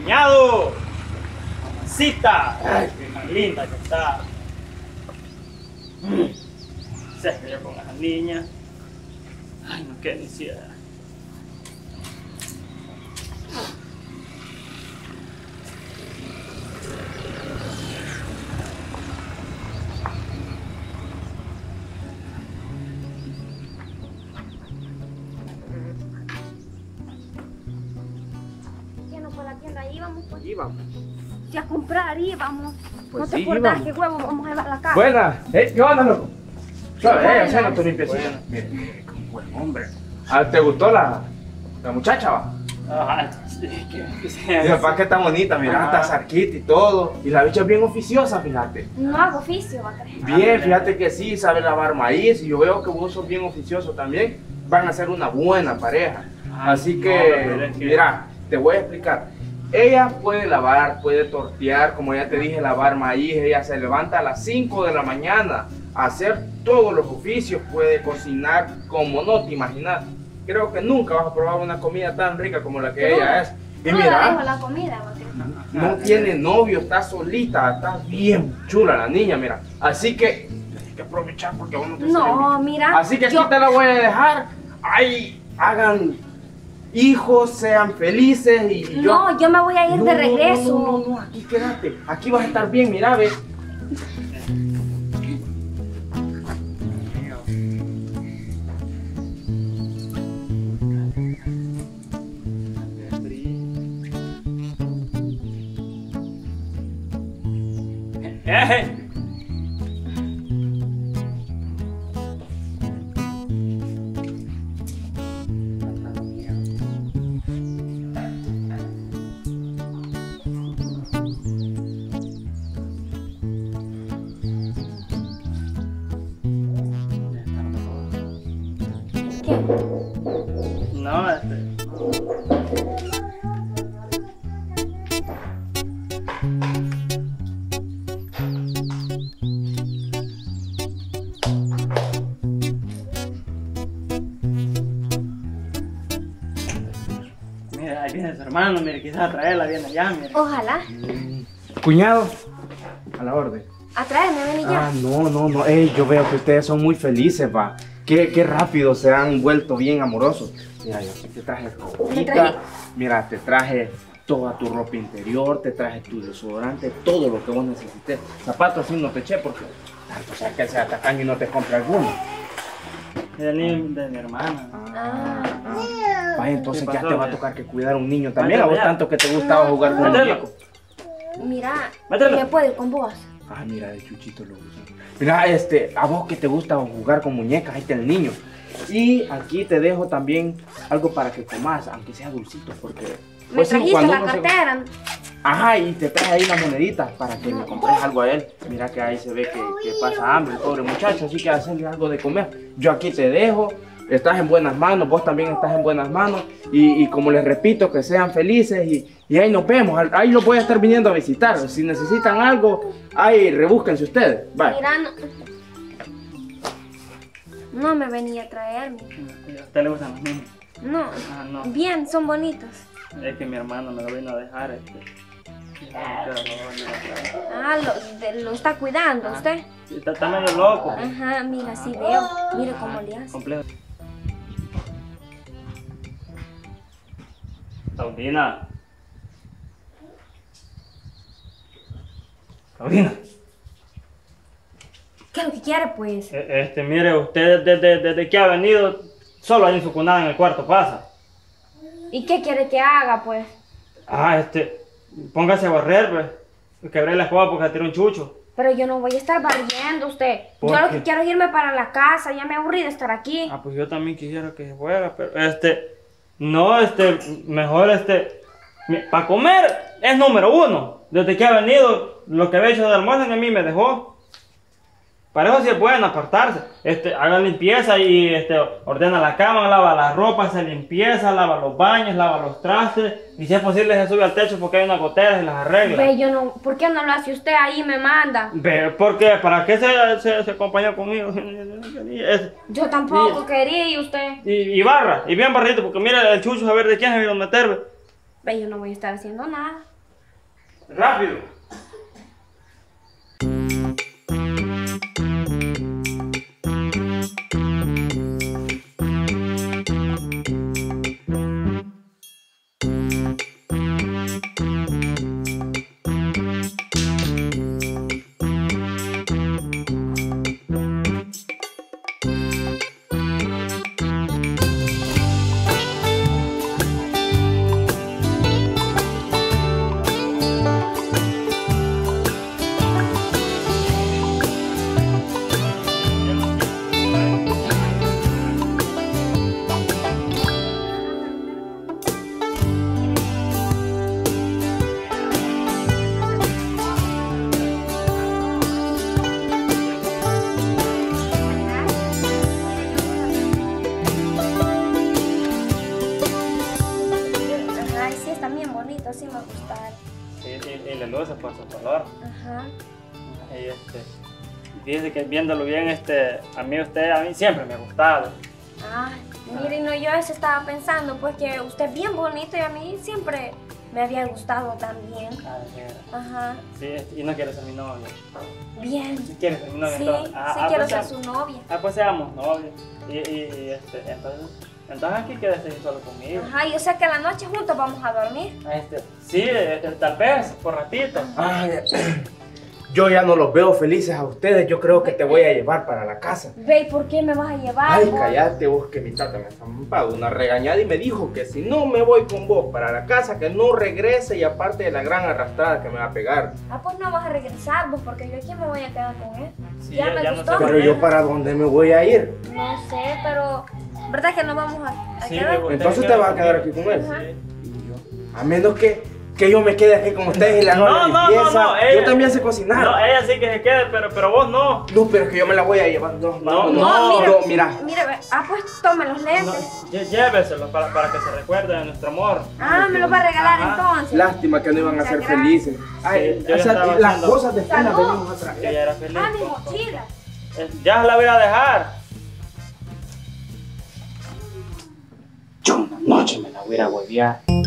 Cuñado, mamacita, ay, qué más linda que está. Se yo con las niñas. Ay, no, qué ansiedad. Íbamos, pues. Íbamos. Si a comprar íbamos. Pues no te sí, importa íbamos. qué huevo vamos a llevar a la casa. Buenas. ¿Qué onda, loco? ¿Sabes? Haciendo tu limpiecita. Bueno. Mire, qué buen hombre. ¿Te gustó la muchacha, va? Ah, sí, que sea. Mi papá que está bonita, mira, Ajá. está cerquita y todo. Y la bicha es bien oficiosa, fíjate. No hago oficio, va a creer. Bien, fíjate que sí, sabe lavar maíz. Y yo veo que vos sos bien oficioso también. Van a ser una buena pareja. Así No, que, pero es que- mira, te voy a explicar. Ella puede lavar, puede tortear, como ya te dije, lavar maíz. Ella se levanta a las 5 de la mañana a hacer todos los oficios. Puede cocinar como no te imaginas. Creo que nunca vas a probar una comida tan rica como la que ella es. Y No le dejo mira, la comida, va a creer. no tiene novio, está solita, está bien chula la niña, mira. Así que tienes que aprovechar porque vos no te No, mira. Así que aquí yo- te la voy a dejar. Ay, hagan hijos, sean felices y yo... No, yo me voy a ir de regreso. No, aquí quédate. Aquí vas a estar bien, mira, ve. ¿Qué? No, mira, ahí viene su hermano, mire, quizás a traerla, viene allá, mire. Ojalá. Cuñado, a la orden. A traerme, ven y ya. No. Ey, yo veo que ustedes son muy felices, va. Qué rápido se han vuelto bien amorosos. Mira, yo aquí te traje ropita. Mira, te traje toda tu ropa interior, te traje tu desodorante, todo lo que vos necesites. Zapatos sí no te eché porque tanto sea que sea tacaño y no te compre alguno. Es el niño de mi hermana. Vaya, entonces ¿Qué ya pasó, te va a mira? tocar que cuidar a un niño también. A Mételo vos ya. tanto que te gustaba jugar con Mételo. muñecos. Mira, Mételo. ¿me puedo ir con vos? Ah, mira, de Chuchito lo usan. Mira, a vos que te gusta jugar con muñecas, ahí está el niño. Y aquí te dejo también algo para que comas, aunque sea dulcito, porque... Me pues sí, trajiste cuando la uno se- cartera. Ajá, y te trae ahí las moneditas para que le compres algo a él. Mira que ahí se ve que pasa hambre el pobre muchacho, así que hacerle algo de comer. Yo aquí te dejo, estás en buenas manos, vos también estás en buenas manos. Y como les repito, que sean felices y ahí nos vemos. Ahí los voy a estar viniendo a visitar. Si necesitan algo, ahí rebúsquense ustedes. Bye. Mira, no me venía a traerme. ¿A usted le gustan los niños? No. Ah, no. Bien, son bonitos. Es que mi hermano me lo vino a dejar, Lo está cuidando usted. Está medio loco. Ajá, mira, sí veo. Mire cómo le hace. Complejo. Saudina. Saudina. ¿Qué es lo que quiere, pues? Mire, usted desde que ha venido, solo ahí en su cunada en el cuarto pasa. ¿Y qué quiere que haga, pues? Ah, póngase a barrer, pues. Quebré la escoba porque tiró un chucho. Pero yo no voy a estar barriendo usted. ¿Por Yo lo qué? que quiero es irme para la casa. Ya me aburrí de estar aquí. Ah, pues yo también quisiera que se fuera, pero no, mejor para comer es número uno. Desde que ha venido, lo que había hecho de almuerzo ni a mí me dejó. Para eso sí es bueno apartarse. Haga limpieza y ordena la cama, lava la ropa, hace limpieza, lava los baños, lava los trastes. Y si es posible se sube al techo porque hay una gotera y las arregla. Ve, yo no. ¿Por qué no lo hace usted ahí? Me manda. Ve, ¿por qué? ¿Para qué se acompañó conmigo? Yo tampoco quería y usted. Y barra, y bien barrito, porque mira el chucho a ver de quién se vino a meter. Ve, yo no voy a estar haciendo nada. Rápido. Ay, sí, está bien bonito, sí me gusta. Sí, y le luce por su color. Ajá. Y dice que viéndolo bien, a mí siempre me ha gustado. Ah, miren, no, yo eso estaba pensando, pues que usted es bien bonito y a mí siempre me había gustado también. Ah, de veras. Ajá. Sí, y no quiere ser mi novia. Bien. Si quieres ser mi novia, Sí, entonces. sí quiero pues ser su novia. pues seamos novios. Entonces aquí quédese solo conmigo. Ajá, yo sé que en la noche juntos vamos a dormir. Sí, tal vez, por ratito. Ay, yo ya no los veo felices a ustedes. Yo creo que te voy a llevar para la casa. Ve, ¿y por qué me vas a llevar? Ay, vos? cállate vos, que mi tata me estampado una regañada y me dijo que si no me voy con vos para la casa, que no regrese, y aparte de la gran arrastrada que me va a pegar. Ah, pues no vas a regresar vos, porque yo aquí me voy a quedar con él. Sí, ya me ya no gustó. sé. Pero yo para dónde me voy a ir. No sé, pero ¿verdad que no vamos a Sí, quedar? Entonces te vas a quedar aquí con él. Ajá. A menos que yo me quede aquí con ustedes y le hago la limpieza. No, ella- Yo también sé cocinar. No, ella sí que se quede, pero vos no. No, pero es que yo me la voy a llevar. No, Mira. Mira, ve, pues tome los No, lentes. lléveselo para que se recuerde de nuestro amor. Ah, me los va a regalar Ajá. entonces. Lástima que no iban a ser Muchas felices. Ay, yo o ya sea, estaba las haciendo- cosas después las Salud. venimos a traer. Ella era feliz. Ah, mi mochila. Ya la voy a dejar. Yo una noche me la voy a ir a huevear.